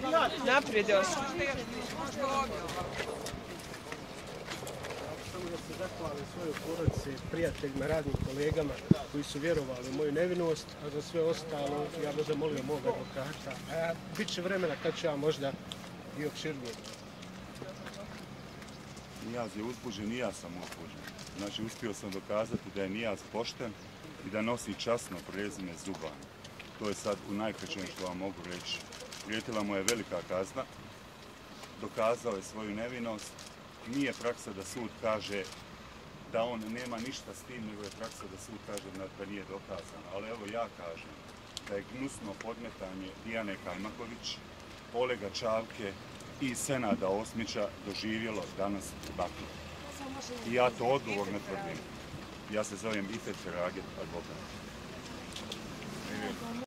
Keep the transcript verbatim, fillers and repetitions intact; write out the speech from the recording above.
Naprijed još. Samo da se zahvalim svojoj porodici, prijateljima, radnim kolegama koji su vjerovali u moju nevinost, a za sve ostalo ja bih zamolio mog advokata. A bit će vremena kad ću ja možda i opširnije. Nijaz je uzbuđen i ja sam uzbuđen. Znači, uspio sam dokazati da je Nijaz pošten i da nosi časno prezime Zuban. To je sad u najkraćem što vam mogu reći. Prijetila mu je velika kazna, dokazao je svoju nevinost. Nije praksa da sud kaže da on nema ništa s tim, nego je praksa da sud kaže da nije dokazano. Ali evo ja kažem da je gnusno podmetanje Dijane Kajmaković, Olega Čavke i Senada Osmića doživjelo danas u Bakru. I ja to odgovorno tvrdim. Ja se zovem Ifet Feraget, advokat.